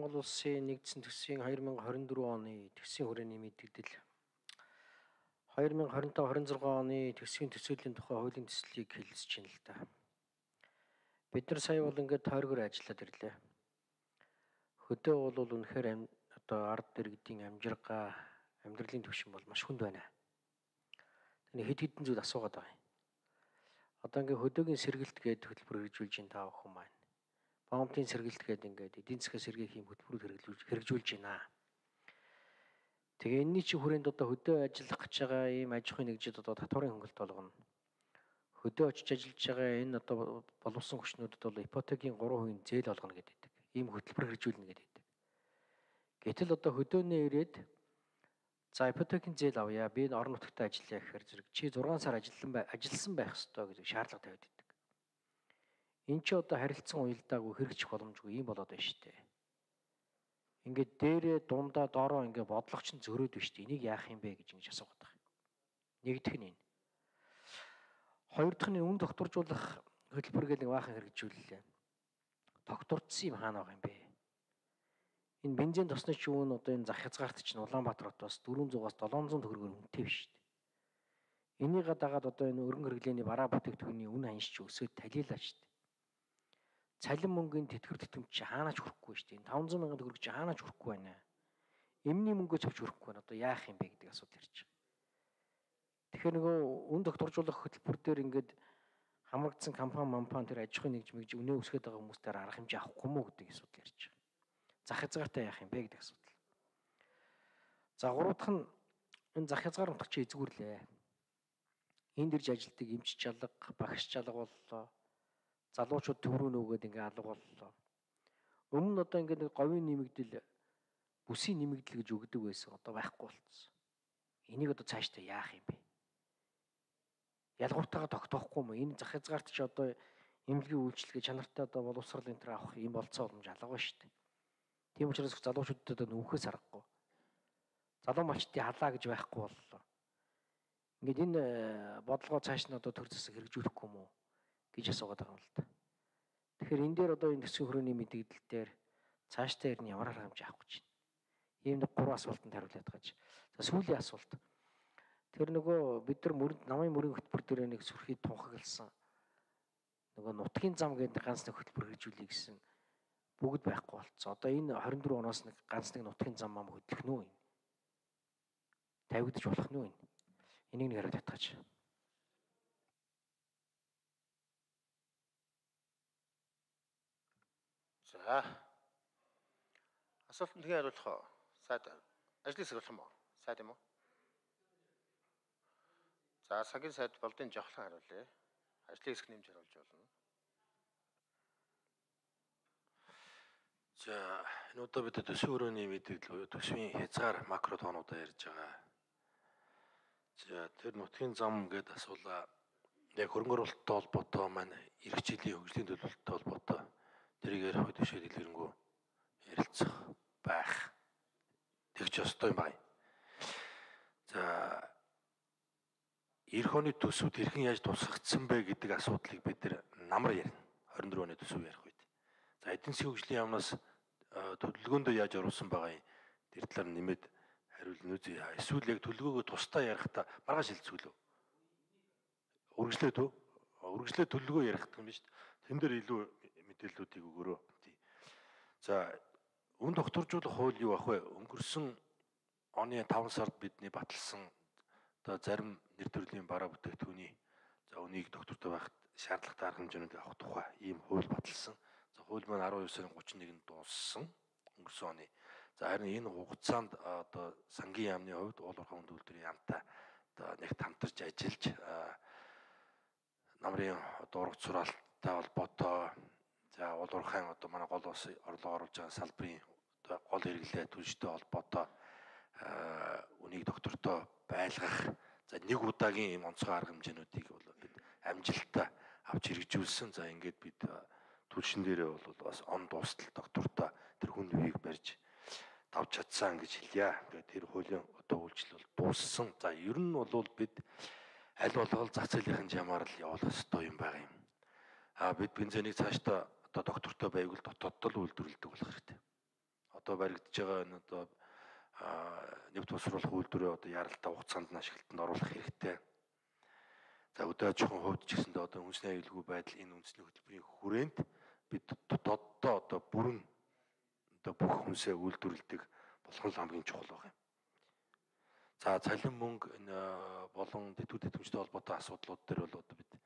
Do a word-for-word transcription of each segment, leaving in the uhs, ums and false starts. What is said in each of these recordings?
Монгол Улсын нэгдсэн төсвийн хоёр мянга хорин дөрөв оны төсвийн хүрээний мэдээлэл хоёр мянга хорин таван хорин зургаан оны төсвийн төсөөллийн тухай хуулийн төслийг хэлэлцэж байна л да. Бид нар сая бол ингээд тойргоор ажиллаад ирлээ. Хөдөө бол үнэхээр одоо ард иргэдийн амжиргаа, амьдралын түвшин бол маш хүнд байна. Тэний хэд хэдэн зүйл асуугаад байгаа юм. Одоо ингээд хөдөөгийн сэргэлт гээд хөтөлбөр хэрэгжүүлж ин таа охин маань. Бомтын сэргэлт гээд ингээд эдийн засгийн сэргээх юм хөтөлбөрүүд хэрэгжүүлж хэрэгжүүлж байна. Тэгээ энэний чи хүрээнд одоо хөдөө ажиллах гэж байгаа ийм аж ахуйн нэгжид одоо татварын хөнгөлт болгоно. Хөдөө очиж ажиллаж байгаа энэ одоо боловсон хүчнүүдэд бол ипотекийн гурван хувийн зээл олгоно гэдэг. Ийм хөтөлбөр хэрэгжүүлнэ гэдэг. Гэтэл одоо хөдөөнөө ирээд за ипотекийн зээл авъя. Би энэ орон нутагт ажиллая гэхээр зэрэг чи зургаан сар ажилласан бай ажилласан байх ёстой гэдэг шаардлага тавиад байдаг. Энд чи одоо харилцан уялдаагүй хэрэгжих боломжгүй юм болоод байна шүү дээ. Ингээд дээрээ дундаа доороо ингээд бодлого чинь зөрөөд байна шүү дээ. Энийг яах юм бэ гэж ингэж асуугаад байгаа. Нэгдүгээр нь энэ. Хоёр дахь нь үн докторжуулах хөтөлбөр гэдэг нэг баахан хэрэгжүүллээ. Доктордсон юм хаана байгаа юм бэ? Энэ бензин тосны ч үн одоо энэ зах хязгаарт чинь Улаанбаатар хотоос дөрвөн зуугаас долоон зуун төгрөгөөр үнэтэй биш шүү дээ. Энийг дагаад одоо энэ өргөн хэрэглээний бараа бүтээгдэхүүний үн ханьж өсөөд талиалаа шүү дээ. Цалин мөнгөний тэтгэр тэтгэмж чи хаанаач хүрэхгүй шүү дээ. таван зуун мянган төгрөг чи хаанаач хүрэхгүй байна. Эмний мөнгөө авч хүрэхгүй байна. Одоо яах юм бэ гэдэг асуудал ирж байгаа. Тэгэхээр нөгөө үн докторжуулах хөтөлбөр дээр ингээд хамрагдсан компани мампан тэр аж ахуйн нэгж мэгж өнөө өсгöd байгаа хүмүүстээр арга хэмжээ авахгүй мó гэдэг асуудал ирж байгаа. Зах хязгаартай яах юм бэ гэдэг асуудал. За гурав дахь нь энэ зах хязгаар нутагч эзгүүрлээ. Энд ирж ажилтдаг эмч чалга, багш чалга боллоо. Залуучууд төв рүү нөгөөд ингээ алга боллоо. Өмнө нь одоо ингээ нэг говийн нэмэгдэл, бүсийн нэмэгдэл гэж өгдөг байсан. Одоо байхгүй болцсон. Энийг одоо цаашдаа яах юм бэ? Ялгууртайгаа тогтоохгүй мó? Энэ зах хязгаарт ч одоо эмнэлгийн үйлчлэгээ чанартай одоо боловсрал энэ төр авах юм болцоо боломж алга ба шүү дээ. Тийм учраас залуучуудад одоо нөхөөс аргагүй. Залуу малчдын халаа гэж байхгүй боллоо. Ингээд энэ бодлогоо цааш нь одоо төр засаг хэрэгжүүлэхгүй мó гэж асуугаад байгаа юм л да. Тэгэхээр энэ дээр одоо энэ төсвийн хүрээний мэдээлэл дээр цаашдаа ирнэ ямар арга хэмжээ авах гэж байна. Ийм нэг гурван асуултанд хариулаад байгаа ч. За сүүлийн асуулт. Тэр нөгөө бид нар мөрөнд намын мөрийн хөтөлбөр дээр нэг сүрхий тунхагласан нөгөө нутгийн зам гэдэг ганц нэг хөтөлбөр хэрэгжүүлэе гэсэн бүгд байхгүй болцсон. Одоо энэ хорин дөрөв оноос нэг ганц нэг нутгийн зам мам хөдлөх нүү энэ. Тавигдаж болох нүү энэ. Энийг нэг хариулт татгаач. За. Асуултанд тгий хариулах уу? Сайд ажлыг сэргийлэх юм уу? Сайд юм уу? За, цагийн сайд болдын жавхлан хариулъя. Ажлыг хэсэг нэмж хариулж болно. За, энэ удаа бид төсвийн өрөөний мэдээлэл буюу төсвийн хязгаар макро тоонуудаа ярьж байгаа. За, тэр нутгийн зам гэдээ асуулаа. Яг хөрөнгө оруулалттай холбоотой маань эх жилийн хөгжлийн төлөвлөлттэй холбоотой тэрийг ярих үед бишээ дэлгэрэнгүй ярилцах байх. Тэгж ёстой юм байна. За, эх оны төсвүүд хэрхэн яаж тусгагдсан бэ гэдэг асуудлыг бид намар ярина. хорин дөрөв оны төсөв ярих үед. За, эдийн засгийн хөгжлийн яамнаас төлөвлөгөөндөө яаж оруулсан байгаа юм. Тэр талаар нэмээд хариулна үзье. Эсвэл яг төлөвлөгөөгөө тусдаа ярихдаа маргааш хэлцүүлв. Үргэлжлээд үү? Үргэлжлээд төлөвлөгөө ярих гэх юм биш үү? Тэн дээр илүү мэдээллүүдийг өгөрөө. За, үн докторжуулах хууль юу ах вэ? Өнгөрсөн оны таван сард бидний баталсан одоо зарим нэр төрлийн бараа бүтээгдэхүүний за үнийг доктортой байхад шаардлагатай арга хэмжээнүүдийг авах тухай ийм хууль баталсан. За хууль маань арван хоёр сарын гуравчныг нь дууссан өнгөрсөн оны. За харин энэ хугацаанд одоо сангийн яамны хувьд уул уурхай хүнд үйлдвэрийн яамтай одоо нэгт хамтарч ажиллаж намрын одоо ургац сураалттай холбоотой за уул уурхайн одоо манай гол ус орлого оруулж байгаа салбарын одоо гол хэрэглээ түнштэй холбоотой үнийг доктортой байлгах за нэг удаагийн юм онцгой арга хэмжээнүүдийг бол бид амжилттай авч хэрэгжүүлсэн. За ингээд бид түлшин дээрээ бол бас он дуустал доктортой тэр хүн үеийг барьж давж чадсан гэж хэлье. Тэгээд тэр хуулийн одоо үйлчлэл дууссан. За ер нь бол бид аль болгол зах зээлийн жамаар л явуулах ёстой юм байгаа юм. А бид бензинийг цаашдаа одоо доктортой байвал дотооддоо л үйлдвэрлэдэг болох хэрэгтэй. одоо баригдаж байгаа энэ одоо нэвт босруулах үйлдвэрээ одоо яралтай хугацаанд нь ашиглалтанд оруулах хэрэгтэй. За өдөө аж ахуйн хувьд ч гэсэндээ одоо үндэсний аюулгүй байдал энэ үндэсний хөтөлбөрийн хүрээнд бид дотооддоо одоо бүрэн одоо бүх хүнсээ үйлдвэрлэдэг болгон л хамгийн чухал байна. За цалин мөнгө болон дэвтгүүд тэтгэмжтэй холбоотой асуудлууд дээр бол одоо бид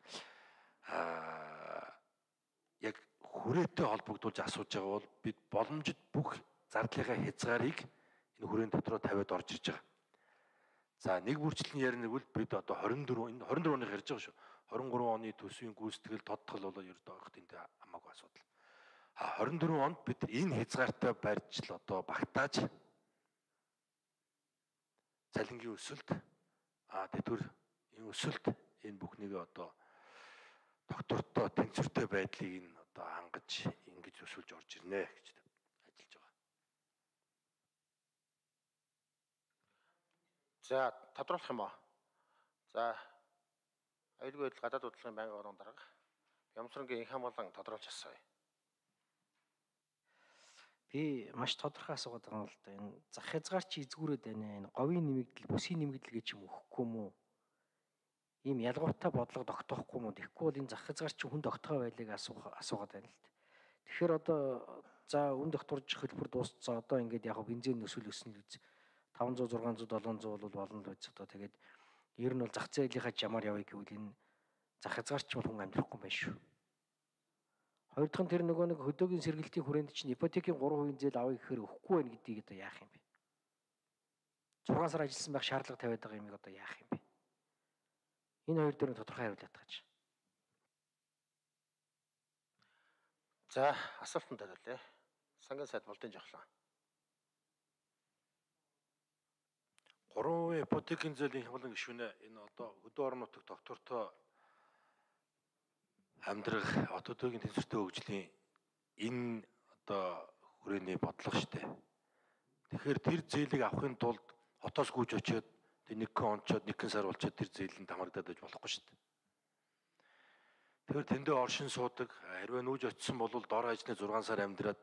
аа яг хүрээтэй холбогдуулж асууж байгаа бол бид боломжит бүх зардлынхаа хязгаарыг энэ хүрээний дотроо тавиад орж ирж байгаа. За нэг бүрчлэлийн яриг нэг үл бид одоо хорин дөрөв энэ хорин дөрөв оных ярьж байгаа шүү. хорин гурван оны төсвийн гүйцэтгэл тодтгол бол ердөө огт энэ хамаагүй асуудал. А хорин дөрөв онд бид энэ хязгаартай барьж л одоо багтааж цалингийн өсөлт а тэтгэр энэ өсөлт энэ бүхнийг одоо доктортой тэнцвэртэй байдлыг нь одоо хангаж ингэж өсвөлж орж ирнэ гэж ажиллаж байгаа. За тодруулах юм аа. За аюулгүй байдал гадаад бодлогын байнгын орон дарга Ямсрангийн инх хамгаалан тодруулж асууя. Би маш тодорхой асуугаад байгаа юм л да. Энэ зах хязгаар чи эзгүүрээд байна. Энэ говийн нэмэгдэл, бүсийн нэмэгдэл гэж юм өгөхгүй юм уу? Ийм ялгуутай бодлого тогтоохгүй юм уу? Тэгэхгүй бол энэ зах хязгаар чи хүн тогтгоо байлыг асуух асуугаад байна л да. Тэгэхээр одоо за үн докторж хөтөлбөр дуусцсан. Одоо ингээд яг бензин өсөл өснө л үз. таван зуун, зургаан зуун, долоон зуун бол болно л үз. Одоо тэгээд ер нь бол зах зээлийнхаа жамаар явъя гэвэл энэ зах хязгаар чи бол хүн амьдрахгүй байх шүү. Хоёр дахь нь тэр нөгөө нэг хөдөөгийн сэргэлтийн хүрээнд чинь ипотекийн гурван хувийн зээл авъя гэхээр өгөхгүй байх гэдгийг одоо яах юм бэ? зургаан сар ажилласан байх шаардлага тавиад байгаа юмыг одоо яах юм бэ? Энэ хоёр дээр нь тодорхой хариулт гэж. За асуултанд хариулъя. Сангийн сайд Болдын жавхлан. гурван хувийн ипотекийн зээлийн хямлан гишүүнээ энэ одоо хөдөө орон нутагт доктортой амьдрах одоогийн тэнцвэртэй хөгжлийн энэ одоо хүрээний бодлого шүү дээ. Тэгэхээр тэр зээлийг авахын тулд хотоос гүйж очиод тэг нэг хэн онцоод нэг хэн сар болчоод тэр зээлийн тамагдаад байж болохгүй шүү дээ. Тэгэхээр тэндээ оршин суудаг хэрвээ нүүж очисон бол дор хажны зургаан сар амьдраад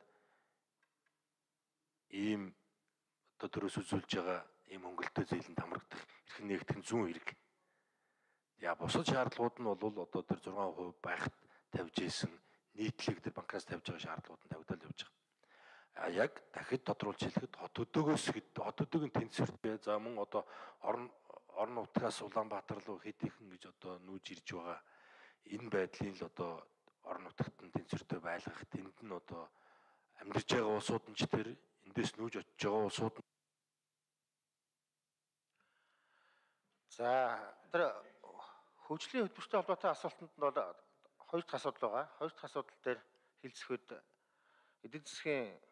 ийм одоо төрөөс үзүүлж байгаа ийм хөнгөлөлтөө зээлийн тамрагдах эрхэн нэгтгэх нь зүүн хэрэг. Яа бусад шаардлагууд нь бол одоо тэр зургаан хувь байхад тавьж исэн нийтлэг тэр банкнаас тавьж байгаа шаардлагууд нь тавигдал явж байгаа. А яг дахид тодруулж хэлэхэд хот өдөөгөөс хот өдөөгийн тэнцвэртэй за мөн одоо орон орон нутгаас Улаанбаатар руу хэд ихэн гэж одоо нүүж ирж байгаа энэ байдлын л одоо орон нутагт нь тэнцвэртэй байлгах тэнд нь одоо амьдарч байгаа улсууд нь ч тэр эндээс нүүж очиж байгаа улсууд нь за тэр хөгжлийн хөтөлбөртэй холбоотой асуултанд бол хоёр дахь асуудал байгаа. Хоёр дахь асуудал дээр хэлцэхэд эдийн засгийн